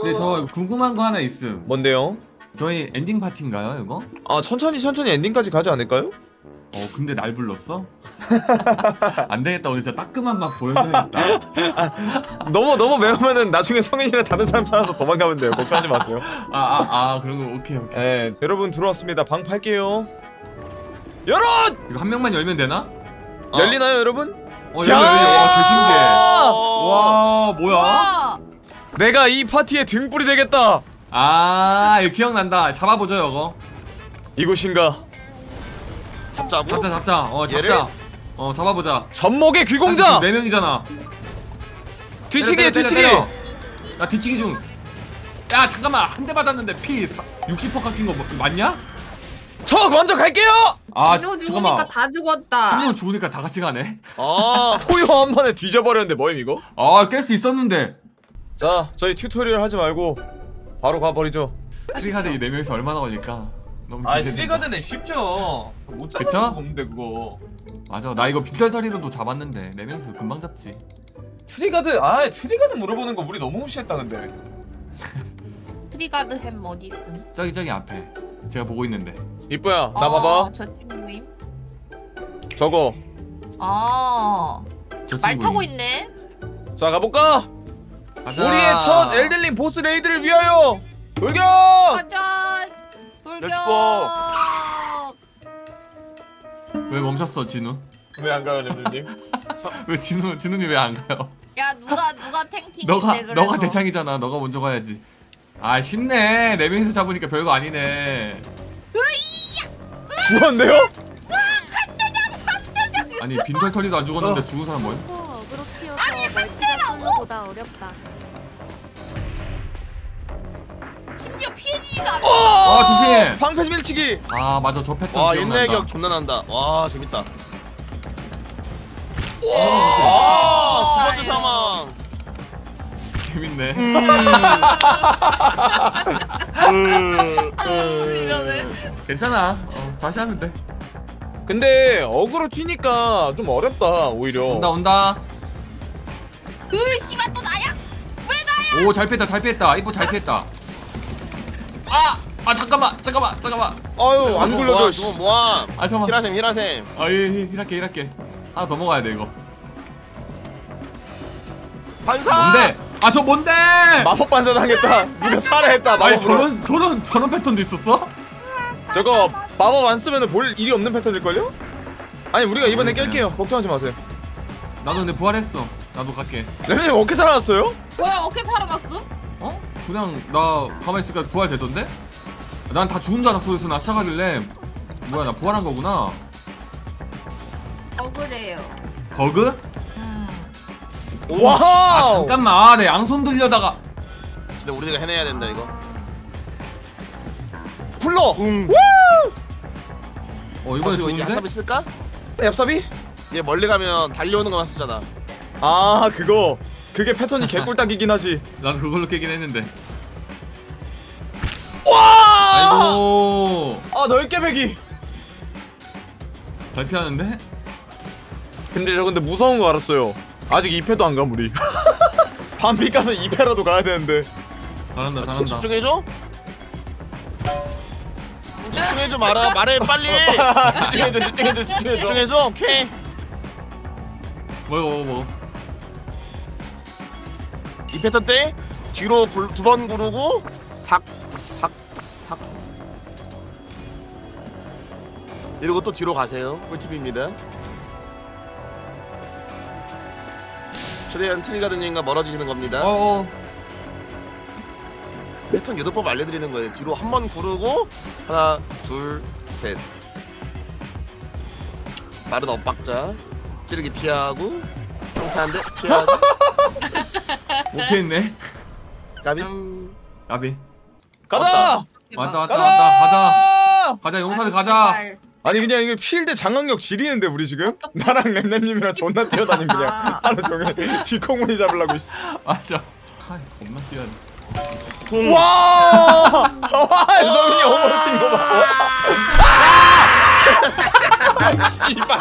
근데 저 궁금한 거 하나 있음. 뭔데요? 저희 엔딩 파티인가요 이거? 아 천천히 엔딩까지 가지 않을까요? 근데 날 불렀어? 안 되겠다. 오늘 진짜 따끔한 맛 보여줘야겠다. 너무 매우면은 나중에 성인이랑 다른 사람 찾아서 도망가면 돼요. 걱정하지 마세요. 그런 거 오케이. 네, 여러분 들어왔습니다. 방 팔게요. 열어! 이거 한 명만 열면 되나? 열리나요, 여러분? 열려. 와, 개신기해. 와, 뭐야? 와. 내가 이 파티의 등불이 되겠다. 이거 기억난다. 잡아보죠, 이거. 이곳인가? 잡자고? 잡자. 얘를? 잡자. 잡아보자. 전목의 귀공자. 4명이잖아. 뒤치기. 나 뒤치기 중. 야, 잠깐만. 한 대 맞았는데 피 60% 깎인 거 맞냐? 저 먼저 갈게요. 진호 죽으니까 다 죽었다. 한 명 죽으니까 다 같이 가네. 포효 한 번에 뒤져버렸는데 뭐임 이거? 깰 수 있었는데. 자, 저희 튜토리얼 하지 말고 바로 가버리죠. 트리가드 이 4명이서 얼마나 걸릴까? 너무 기대된다. 트리가드는 쉽죠. 못 잡을 그쵸? 수가 없는데 그거. 맞아. 나 이거 빗결털이로도 잡았는데 4명이서 금방 잡지. 트리가드 물어보는 거 우리 너무 무시했다 근데. 트리가드 햄 어디 있음? 저기 앞에. 제가 보고 있는데. 이뻐야, 나 봐봐. 저 친구임. 저거. 저 말 친구임. 타고 있네. 자, 가볼까? 가자. 우리의 첫 엘들링 보스 레이드를 위하여 돌격! 가자. 돌격. 왜 멈췄어, 진우? 왜 안 가요, 렘렘님? 왜 진우님 왜 안 가요? 야 누가 탱킹인데 그래서. 너가 대창이잖아. 너가 먼저 가야지. 쉽네. 4명이서 잡으니까 별거 아니네. 죽었는데요? 아니 빈털터리도 안 죽었는데 죽은 사람 뭐야? 어그로 키워서 멀티가 솔로보다 어렵다. 심지어 피해지지도 않아. 조심. 방패 밀치기. 맞아. 저 패턴 와 기억난다. 옛날 기억 존나 난다. 와 재밌다. 두 번째 사망. 재밌네. 이러네. 괜찮아. 다시 하면 돼. 근데 어그로 튀니까 좀 어렵다 오히려. 온다. 씨발 또 나야? 왜 나야? 잘 피했다. 이뻐 잘 피했다. 잠깐만. 아유 안 굴려줘. 두번 모함. 잠깐만. 히라셈. 힐할게. 하나 더 먹어야 돼 이거. 반사. 뭔데? 저 뭔데? 마법 반사 당했다. 누가 살해했다. 마법으로. 저런 패턴도 있었어? 저거 마법 안 쓰면은 볼 일이 없는 패턴일걸요? 아니 우리가 이번에 깰게요. 걱정하지 마세요. 나도 근데 부활했어. 나도 갈게. 렘렘 어떻게 살아났어요? 뭐야 어떻게 살아났어? 그냥 나 가만히 있으니까 부활되던데? 난 다 죽은 줄 알았어. 그래서 나 시작하길래 뭐야 나 부활한 거구나. 억울해요. 버그? 와우. 잠깐만. 내 양손 들려다가 근데 우리가 해내야 된다 이거. 굴러. 이번에 이거 좋은데? 야삽이 쓸까? 얍삽이? 얘 멀리 가면 달려오는 거만 쓰잖아. 그게 패턴이 개꿀딱이긴 하지. 나도 그걸로 깨긴 했는데. 와! 아이고. 넓게 배기. 잘 피하는데? 근데 무서운 거 알았어요. 아직 2패도 안 감 우리. 반피 가서 2패라도 가야 되는데. 잘한다. 집중해줘. 집중해줘 말해 빨리. 집중해줘. 오케이. 뭐. 이 패턴 때 뒤로 두 번 구르고 삭 이러고 또 뒤로 가세요. 꿀팁입니다. 최대한 트리가드님과 멀어지시는 겁니다. 패턴 유도법 알려드리는 거예요. 뒤로 한 번 구르고 하나 둘 셋. 빠른 엇박자 찌르기 피하고 평타한데 피하고. 못 피했네. 까비. 야비. 가자. 왔다. 가자 용사들 가자. 아니 그냥 이게 필드 장악력 지리는데 우리 지금? 나랑 렘렘님이랑 존나 뛰어다니 그냥 하루 종일 뒷콩무늬 잡으려고. 맞아. 겁나 뛰어야 돼. 와! 성민이 어머니 뛴거 봐. 씨발.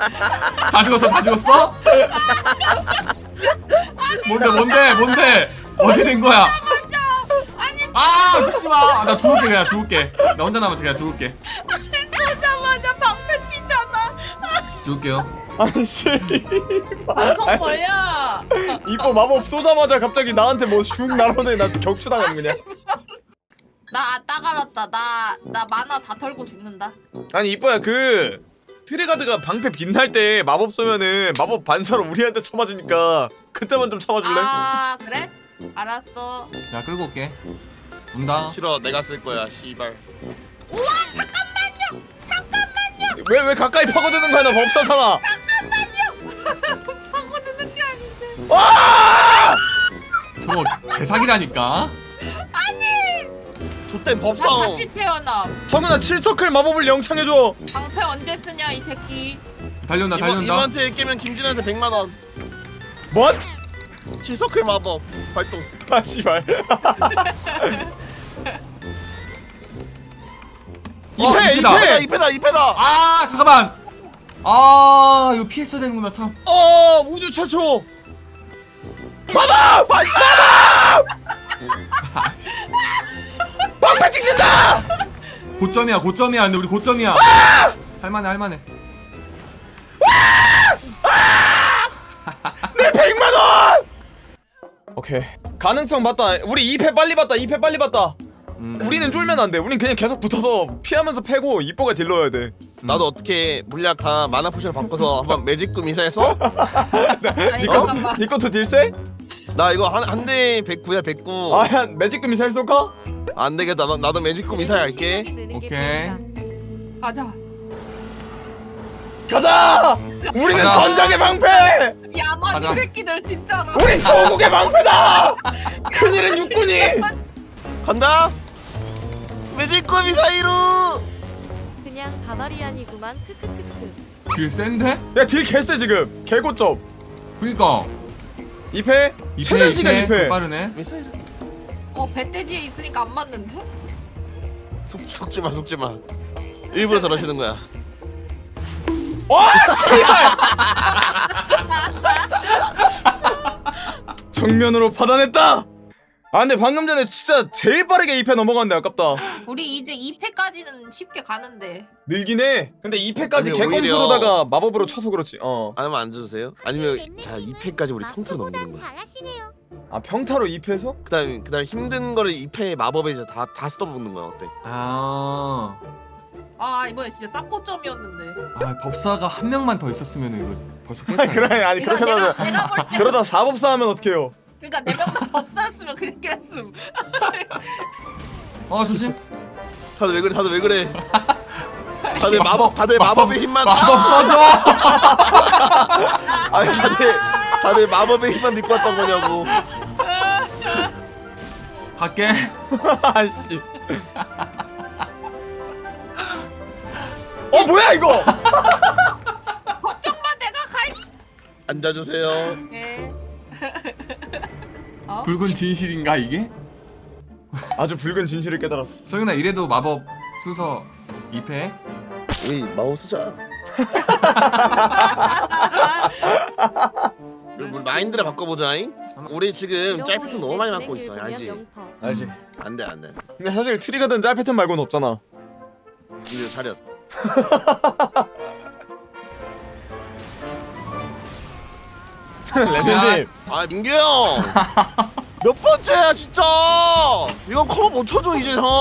다 죽었어? 뭔데? 어디 된 거야? 아니 아 죽지마. 나 죽을게 그냥 죽을게. 나 혼자 남았지 그냥 죽을게. 쏘자마자 방패 피잖아. 죽을게요. 아니 씨. 완성 뭐야? 이뻐 마법 쏘자마자 갑자기 나한테 뭐 슉 날아오더니 나 격추당한 그냥. 나 따갈았다. 나 만화 다 털고 죽는다. 아니 이뻐야 그 트리가드가 방패 빛날 때 마법 쏘면은 마법 반사로 우리한테 쳐맞으니까 그때만 좀 참아줄래? 아 그래? 알았어. 야 끌고 올게. 온다. 싫어 내가 쓸 거야 씨발. 우와 잠깐만요. 왜 가까이 파고드는 거야 나 법사잖아. 파고드는 게 아닌데. 와! 저거 개사기라니까. 좆된 나 법사움. 다시 태어나. 성은아 7서클 마법을 영창해줘. 방패 언제 쓰냐 이 새끼. 달려온다 달려온다. 이번에 깨면 김준한테 100만 원. 뭐? 7서클 마법 발동. 아 씨발. 이패 이패다. 이패. 이패다. 아 잠깐만. 아 이거 피했어야 되는구나 참. 우주 최초. 마법! 마법! 방패 찍는다! 고점이야 고점이야. 근데 우리 고점이야. 할만해. 내 100만 원! 오케이. 가능성 봤다. 우리 2패 빨리 봤다. 우리는 쫄면 안 돼. 우린 그냥 계속 붙어서 피하면서 패고 이뻐가 딜러야 돼. 나도 어떻게 물약 다 마나 포션을 바꿔서 한번 매직도 미사해서. 아니 잠깐만. 니 것도 딜세? 나 이거 한 대 109야 109. 야 매직 미사일 쏠까? 안 되겠다. 나도 매직도 미사일 할게. 오케이. 가자. 가자! 우리는 가자. 전장의 방패! 야만 가자. 이 새끼들 진짜로. 우린 조국의 방패다! 큰일은 육군이! 간다. 매직도 미사일로. 그냥 바바리안이구만. 크크크크. 딜 센데? 야 딜 개쎄 지금. 개고점. 그니까 2패? 최단 시간 2패. 빠르네. 미사일. 배돼지에 있으니까 안 맞는데? 속지 마. 일부러 저러시는 거야. 와 씨발! 정면으로 받아냈다! 아 근데 방금 전에 진짜 제일 빠르게 2패 넘어갔네. 아깝다. 우리 이제 2패까지는 쉽게 가는데. 늘긴 해. 근데 2패까지 아니, 개검수로다가 마법으로 쳐서 그렇지. 아니면 안 주세요? 아니면 자 2패까지 우리 평타로 넘기는 거야. 잘하시네요. 아 평타로 2패에서? 그다음 힘든 거를 2패 마법에 이제 다 써먹는 거야. 어때? 아 이번에 진짜 싹고점이었는데. 법사가 한 명만 더 있었으면 이거 벌써 아 깼다. 그래 아니 이거 그렇게 하면 내가 볼 때. 그러다 사법사 하면 어떡해요. 그러니까 4명 다 법사였으면 그냥 깼음. 조심. 다들 왜 그래? 다들 마법의 힘만. 마법 써줘. 아니 다들 마법의 힘만 믿고 왔던 거냐고. 갈게. 아씨. 뭐야 이거? 걱정 마 내가 갈. 앉아주세요. 예. 붉은 진실인가 이게? 아주 붉은 진실을 깨달았어. 성윤아 이래도 마법 순서 2패? 우리 마법 쓰자. 우리 마인드를 바꿔보자잉. 우리 지금 짤 패턴 너무 많이 맞고 있어. 알지? 알지. 안돼. 근데 사실 트리가든 짤 패턴 말고는 없잖아. 이제 차렷. 레벨님. 아 민규 형. 몇 번째야 진짜. 이건 커버 못 쳐줘 이제 형.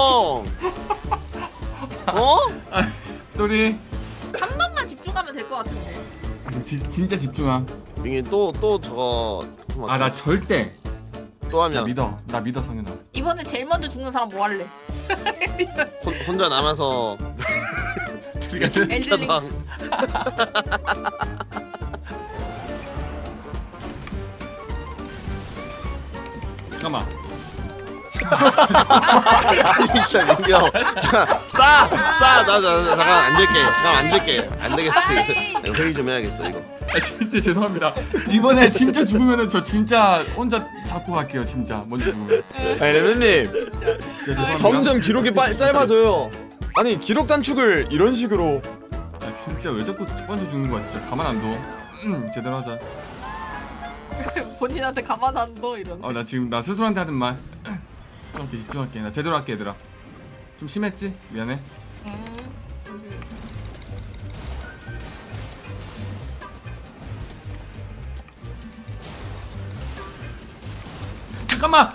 어? 쏘리. 한 번만 집중하면 될 것 같은데. 진짜 집중함. 민규 또 저거. 나 절대. 또 하면 나 믿어 성윤아. 이번에 제일 먼저 죽는 사람 뭐 할래? 혼자 남아서 엘들링. 잠깐만. 아니 진짜 민규 형. 스탑. 나 잠깐 앉을게. 안 되겠어. 내가 회의 좀 해야겠어 이거. 진짜 죄송합니다. 이번에 진짜 죽으면은 저 진짜 혼자 잡고 갈게요 진짜. 먼저 죽으면. 아니 레벨님. 진짜 죄송합니다. 점점 기록이 짧아져요. 아니 기록 단축을 이런 식으로. 진짜 왜 자꾸 첫 번째 죽는 거야 진짜. 가만 안 둬. 제대로 하자. 본인한테 가만 안 둬 이러네. 나 지금 나 스스로한테 하는 말. 집중할게. 나 제대로 할게 얘들아. 좀 심했지? 미안해. 잠깐만.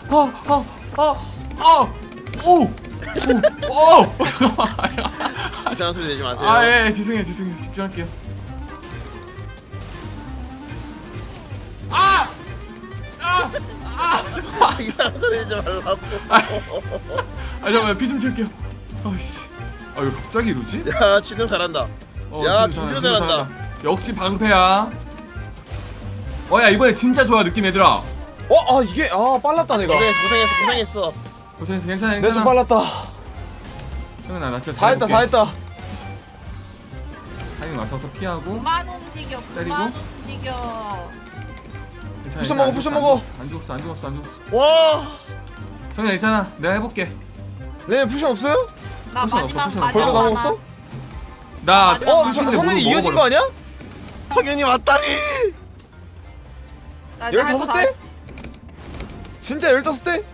잠깐만. 이상한 소리 내지 마세요. 예, 죄송해요. 집중할게요. 이상한 소리 내지 말라고. 잠깐만 피 좀 칠게요. 아씨. 이거 갑자기 이러지? 야, 진우 잘한다. 야, 진우 잘한다. 역시 방패야. 야 이번에 진짜 좋아 느낌 얘들아. 이게 빨랐다 내가. 고생했어. 괜찮아. 내가 좀 빨랐다. 형아 나 진짜 다 했다. 타이밍 맞춰서 피하고. 그만 움직여. 때리고? 그만 움직여. 괜찮아, 쿠션 먹어. 안 죽었어. 와. 형아 괜찮아. 내가 해볼게. 네 쿠션 없어요? 나 포션 마지막 없어, 마지막 벌써 다 하나. 먹었어? 나 성현이 이어진 거 아니야? 성현이 왔다니. 나 이제 할거 15 다 대? 했어. 진짜 15대?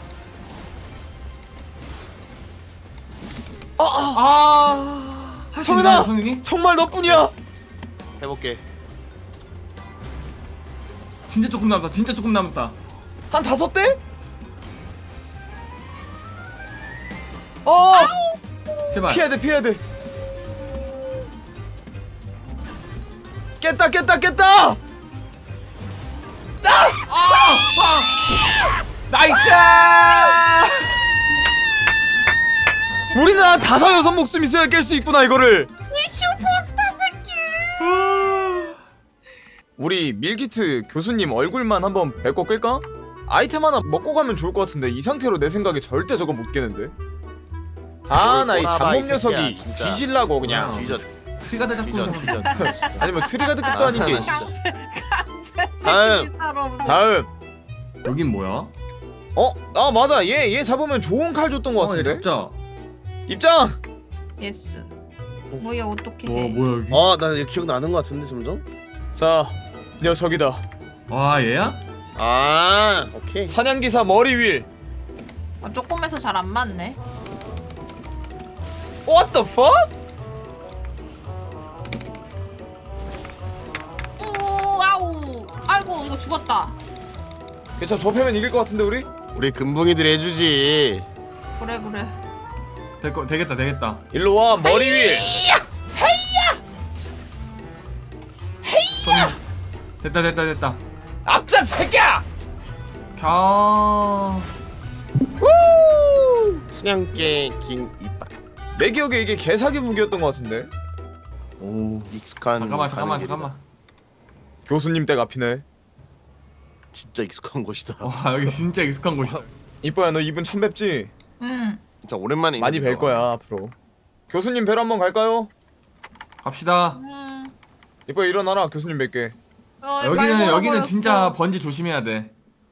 할수 성현아! 있나요, 성현이? 정말 너뿐이야. 해볼게. 진짜 조금 남았다. 한 5대? 제발. 피해야 돼. 깼다. 나이스! 우리는 한 5-6 목숨 있어야 깰 수 있구나 이거를. 이 슈퍼스타 새끼. 우리 밀키트 교수님 얼굴만 한번 뵙고 끌까? 아이템 하나 먹고 가면 좋을 것 같은데 이 상태로 내 생각에 절대 저거 못 깨는데. 나 이 꼬라봐, 이 잡목 녀석이 새끼야, 진짜. 뒤질라고 그냥. 뒤져. 트리가드 잡고 아니면 트리가드 끝도 아닌 게. 다음. 여긴 뭐야? 맞아. 얘 잡으면 좋은 칼 줬던 것 얘 같은데. 잡자. 입장. 예스. 뭐야 어떻게 해? 뭐야 여기? 나 이거 기억나는 것 같은데 점점. 자, 녀석이다. 얘야? 오케이. 사냥기사 머리 윌. 조금해서 잘 안 맞네. What the fuck? 아우. 아이고 이거 죽었다. 괜찮아, 저 패면 이길 것 같은데 우리? 우리 금붕이들이 해주지. 그래. 되겠다. 일로 와, 머리 윌. 됐다. 앞잡 새끼야. 사냥개 긴 이빨. 내 기억에 이게 개사기 무기였던 것 같은데. 오. 익숙한. 잠깐만. 교수님 댁 앞이네. 진짜 익숙한 곳이다. 여기 진짜 익숙한 곳이다. 이뻐야, 너 이분 처음 뵙지? 응. 진짜 오랜만에. 많이 뵐 거야 앞으로. 교수님 뵈러 한번 갈까요? 갑시다. 이뻐야 일어나라. 교수님 뵐게. 여기는 진짜 번지 조심해야 돼.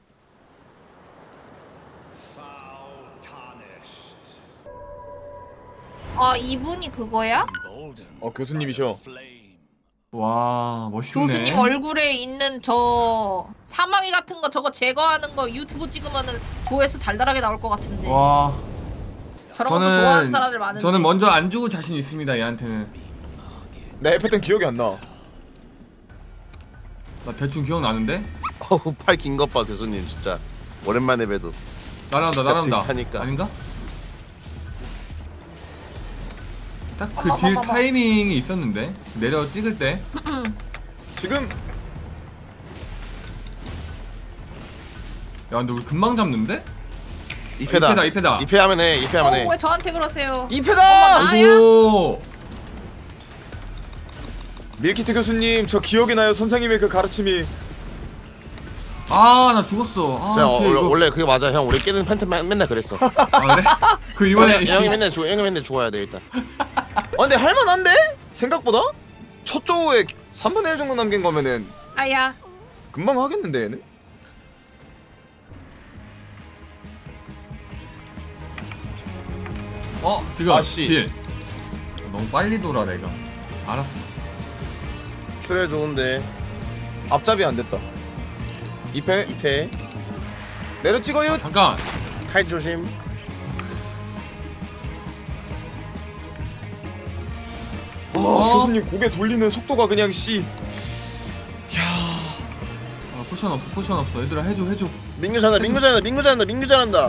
이분이 그거야? 교수님이셔. 와 멋있네. 교수님 얼굴에 있는 저 사마귀 같은 거 저거 제거하는 거 유튜브 찍으면은 조회수 달달하게 나올 것 같은데. 와. 저런 것도 좋아하는 사람들 많은데. 저는 먼저 안 죽을 자신 있습니다 얘한테는. 내 했던 기억이 안 나. 나 대충 기억나는데? 팔 긴 것 봐 교수님 진짜. 오랜만에 봬도. 날아온다. 비슷하니까. 아닌가? 딱 그 딜 타이밍이 있었는데 내려 찍을 때. 지금 야 근데 우리 금방 잡는데? 이패다. 이패 하면 해. 왜 저한테 그러세요? 이패다! 아이고. 밀키트 교수님, 저 기억이 나요. 선생님의 그 가르침이. 나 죽었어. 자, 이거... 원래 그게 맞아 형. 우리 깨는 팬트 맨날 그랬어. 그래? 그 이번에 형이 맨날 죽어야 돼 일단. 근데 할만한데? 생각보다? 첫 조에 3분의 1 정도 남긴 거면은 아야. 금방 하겠는데 얘는? 지금 아씨. 딜. 너무 빨리 돌아 내가. 알았어. 출혈 좋은데. 앞잡이 안 됐다. 2패 2패. 내려 찍어요. 잠깐. 칼 조심. 교수님 고개 돌리는 속도가 그냥 씨. 포션 없어 포션 없어. 얘들아 해줘. 민규 잘한다. 민규 잘한다.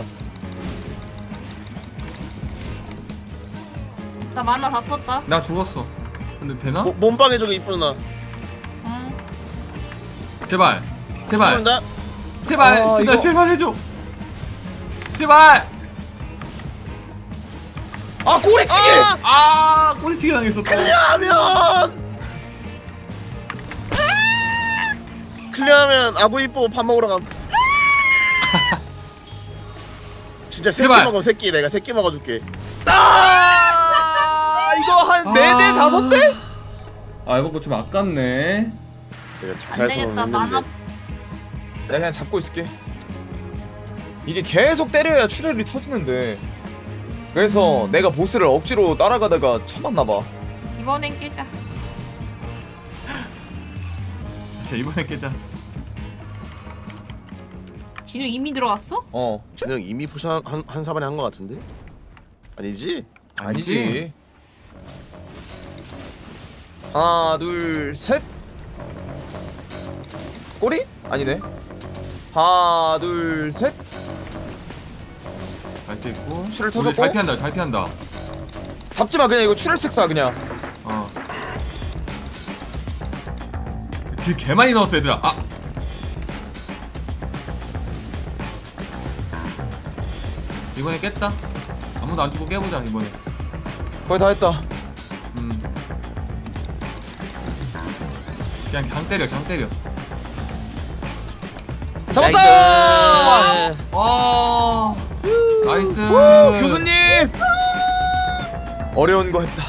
나 만나 다 썼다. 나 죽었어. 근데 되나? 몸빵 해줘 이쁜 누나. 응. 제발. 죽는다. 제발. 아, 진짜 이거- 제발 해줘. 제발. 아 꼬리치기. 꼬리치기 당했어. 클리어하면 아구 이뻐 밥 먹으러 감. 진짜 새끼 제발. 먹어 새끼. 내가 새끼 먹어줄게. 이거 한 4대 5대? 아 이거 좀 아깝네. 내가 안 되겠다. 만화 내가 그냥 잡고 있을게. 이게 계속 때려야 출혈이 터지는데. 그래서 내가 보스를 억지로 따라가다가 쳐맞나봐. 이번엔 깨자. 자 이번에 깨자. 진우 이미 들어갔어? 진영 이미 포션 한 사발에 한 거 같은데? 아니지? 아니지. 하나 둘 셋. 꼬리? 아니네. 하나 둘 셋. 발대 있고. 출혈 우리 터졌고. 잘 피한다. 잡지마 그냥 이거 출혈색 쏴 그냥. 딜 개 많이 넣었어 얘들아. 이번에 깼다. 아무도 안 죽고 깨보자 이번에. 거의 다 했다. 그냥 때려. 잡았다. 와. 나이스. 교수님. 어려운 거 했다.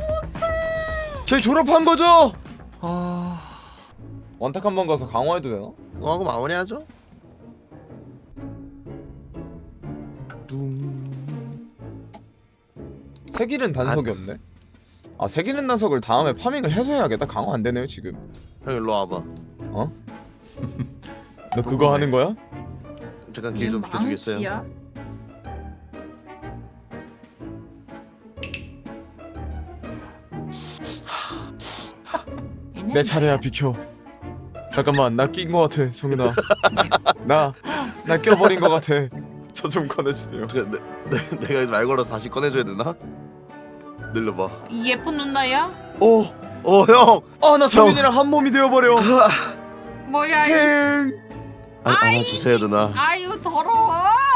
걔 졸업한 거죠? 원탁 한 번 가서 강화해도 되나? 하고 마무리하죠. 색일은 단석이 없네. 색일은 단석을 다음에 파밍을 해서 해야겠다. 강화 안 되네요 지금. 형 일로 와봐. 너 그거 하는 거야? 잠깐 길 좀 비켜주겠어요? 망치야? 내 차례야 비켜. 잠깐만 나 낀 거 같아 성윤아. 나 껴버린 거 같아. 저 좀 꺼내주세요. 내가 말 걸어서 다시 꺼내줘야 되나? 늘려봐. 이 예쁜 누나야? 형. 나 성윤이랑 한 몸이 되어버려. 뭐야 이 안아주세요 누나. 아유 더러워.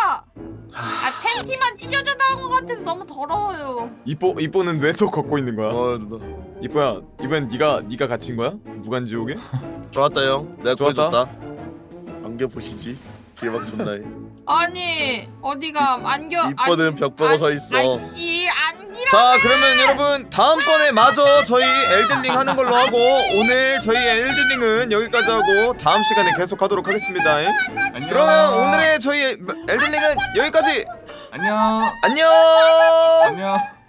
팬티만 찢어져 나온 것 같아서 너무 더러워요. 이뽀는 왜 또 걷고 있는 거야? 누나. 이뽀야 이번엔 네가 갇힌 거야? 무간지옥에? 좋았다 형. 내가 좋았다. 구해줬다. 안겨 보시지. 대박 존나해. 아니 어디가 안겨? 이뻐는 벽 보고 서 있어. 아이씨 안기라. 자 그러면 여러분 다음번에 마저 저희 엘든링 하는 걸로 하고 오늘 저희 엘든링은 여기까지 하고 다음 시간에 계속 하도록 하겠습니다. 안녕. 그러면 오늘의 저희 엘든링은 여기까지. 안녕. 안녕. 안녕.